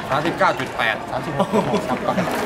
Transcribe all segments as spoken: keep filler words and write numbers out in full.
สามสิบเก้าจุดแปดสามสิบหกครับ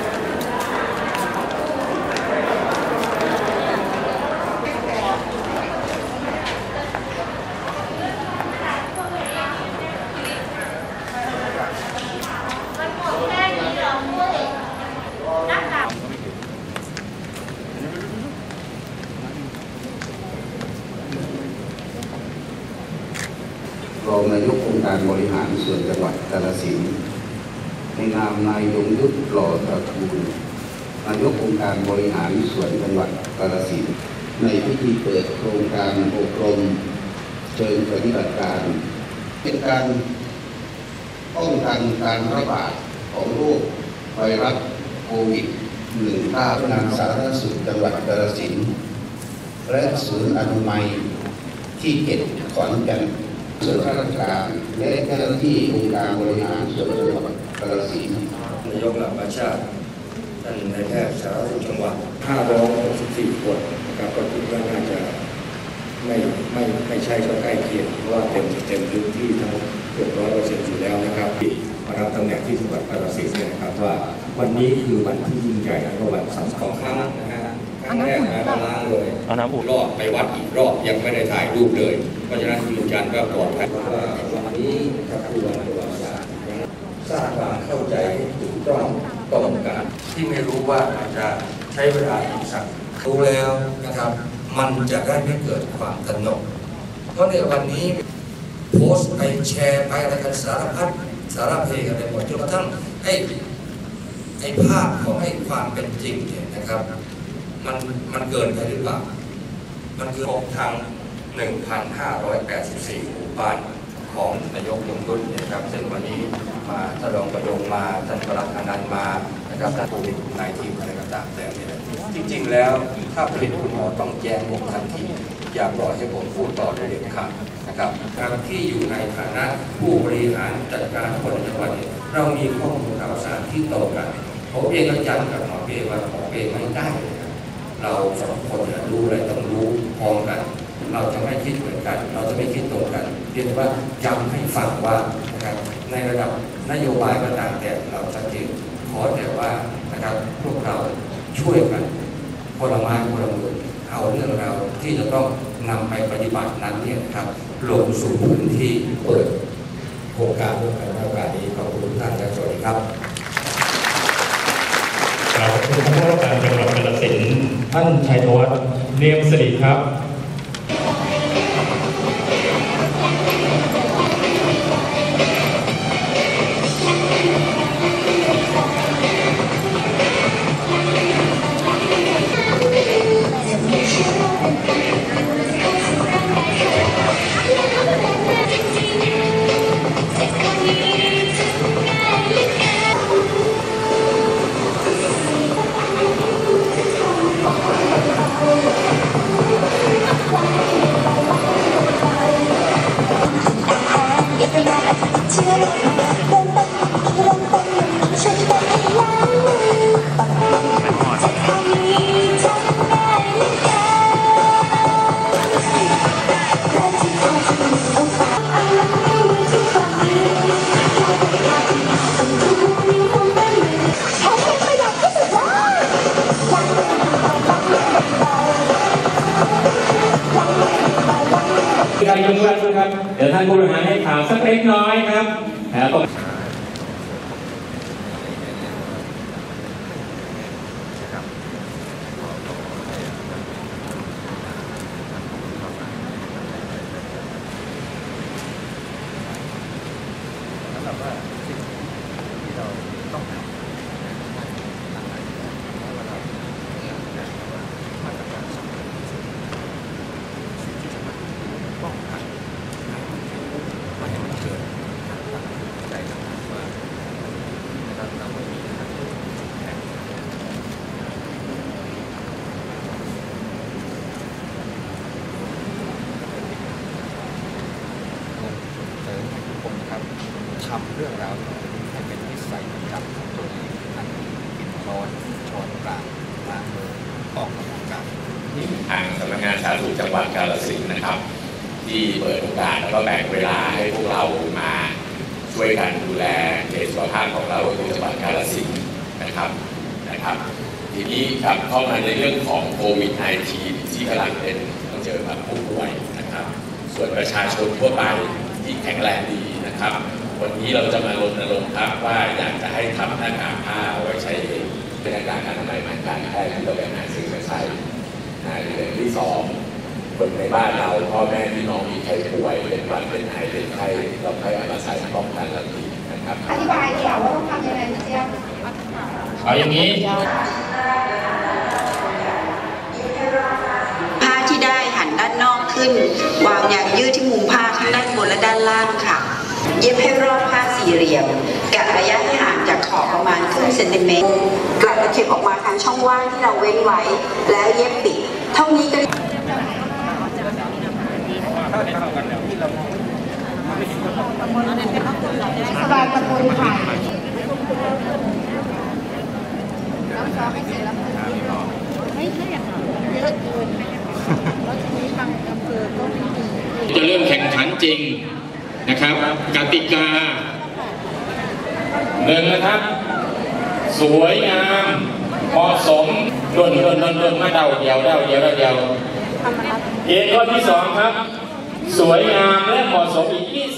รองนายกองค์การบริหารส่วนจังหวัดกาฬสินธุ์ในนามนายยงยุทธหล่อตระกูลนายกองค์การบริหารส่วนจังหวัดกาฬสินธุ์ในพิธีเปิดโครงการอบรมเชิงปฏิบัติการเป็นการป้องกันการระบาดของโรคไวรัสโควิด สิบเก้า งานสาธารณสุขจังหวัดกาฬสินธุ์และศูนย์อนามัยที่เก็บขอนแก่นส่วนราชการและเจ้าหน้าที่องค์การบริหารส่วนจังหวัดกาฬสินธุ์นายกเหล่าประชาท่านนายแพทย์สาธารณสุขจังหวัดห้าร้อยหกสิบสี่คนนะครับก็คิดว่าน่าจะไม่ไม่ไม่ใช่ก็ใกล้เคียงเพราะว่าเต็มเต็มพื้นที่ทั้งเกือบร้อยเปอร์เซ็นต์อยู่แล้วนะครับที่มารับตำแหน่งที่จังหวัดกาฬสินธุ์เนี่ยนะครับว่าวันนี้คือวันที่ยิ่งใหญ่และวันสำคัญของครั้งนะฮะครั้งแรกนะมาล้างเลยรอบไปวัดอีกรอบยังไม่ได้ถ่ายรูปเลยเพราะฉะนั้นยืนยันว่าปลอดภัยว่าวันนี้ครับคือวันประวัติศาสตร์สร้างความเข้าใจให้ถูกต้องตรงกันที่ไม่รู้ว่าอาจจะใช้เวลาอีกสักรู้แล้วนะครับมันจะได้ไม่เกิดความตระหนกเพราะในวันนี้โพสต์ไปแชร์ไปอะไรกันสารพัดสารเพกันไปหมดจนกระทั่งไอ้ไอ้ภาพของไอ้ความเป็นจริงเนี่ยนะครับมันมันเกินไปหรือเปล่ามันคือทาง หนึ่งพันห้าร้อยแปดสิบสี่ หมู่บ้านของนายกยงยุทธนะครับซึ่งวันนี้มาท่านรองประยงมาท่านประหลัดอนันต์มานะครับท่านโควิดสิบเก้า อะไรต่างๆแต่เนี่ยจริงๆแล้วถ้าเป็นคุณหมอต้องแจ้งผมทันทีอย่าปล่อยให้ผมพูดต่อโดยเด็ดขาดนะครับการที่อยู่ในฐานะผู้บริหารจัดการคนจังหวัดเรามีข้อมูลข่าวสารที่ตรงกันผมเองก็ย้ำกับหมอเป้ว่าหมอเป้ไม่ได้เราสองคนรู้อะไรต้องรู้พร้อมกันเราจะไม่คิดเหมือนกันเราจะไม่คิดตรงกันเรียกว่าย้ำให้ฟังว่านะครับในระดับนโยบายก็ตามแต่เราชัดเจนขอแต่ว่านะครับพวกเราช่วยกันคนละไม้คนละมือเอาเรื่องเราที่จะต้องนำไปปฏิบัตินั้นเนี่ยครับลงสู่พื้นที่เปิดโครงการร่วมกันในโอกาสนี้ขอบคุณท่านและสวัสดีครับขอบคุณท่านผู้ว่าการจังหวัดกาฬสินธุ์ท่านชัยธวัฒน์เนียมสิริครับการยกเลิกครับเดี๋ยวท่านผู้บริหารให้ข่าวสักเล็กน้อยครับแล้วก็ทำเรื่องราวให้เป็นนิสัยประจำของตัวเองนั่นกินช้อนช้อนกลางล้างมือออกกำลังกายทางสำนักงานสาธารณสุขจังหวัดกาฬสินธุ์นะครับที่เปิดโอกาสแล้วก็แบ่งเวลาให้พวกเรามาช่วยกันดูแลเขตสขภาพของเราคือจังหวัดกาฬสินธุ์นะครับนะครับทีนี้กลับเข้ามาในเรื่องของโควิด สิบเก้า ที่กำลังเป็นต้องเจอกับผู้ป่วยนะครับส่วนประชาชนทั่วไปที่แข็งแรงดีนะครับวันนี้เราจะมารณรงค์ครับว่าอยากจะให้ทำหน้ากากผ้าเอาไว้ใช้เองเป็นอาการการทำไมมันการแพทย์ที่เราไปหาซื้อมาใช้นะเรื่องที่สองคนในบ้านเราพ่อแม่พี่น้องมีใครป่วยเป็นหวัดเป็นไข้เป็นไข้เราให้เอามาใส่ป้องกันเราดีนะครับอธิบายดีกว่าว่าต้องทำยังไงพี่เจี๊ยบเอาอย่างนี้ผ้าที่ได้หันด้านนอกขึ้นวางยางยืดที่มุมผ้าทั้งด้านบนและด้านล่างค่ะเย็บให้รอบผ้าสี่เหลี่ยมกะระยะให้ห่างจากขอบประมาณครึ่งเซนติเมตรกลับตะเข็บออกมาทางช่องว่างที่เราเว้นไว้แล้วเย็บปิดเท่านี้ก็สบายตะโกนถ่ายน้ำซอสให้เสร็จแล้วไม่ใช่อย่างเยอะเกินแล้วทีนี้บางอำเภอก็ไม่มีจะเริ่มแข่งขันจริงนะครับกติกาหนึ่งนะครับสวยงามเหมาะสมด่วนด่วนด่วนด่วนมาเดาเดียวเดาเดียวเดาเดียวเกณฑ์ข้อที่สองครับสวยงามและเหมาะสมอีกยี่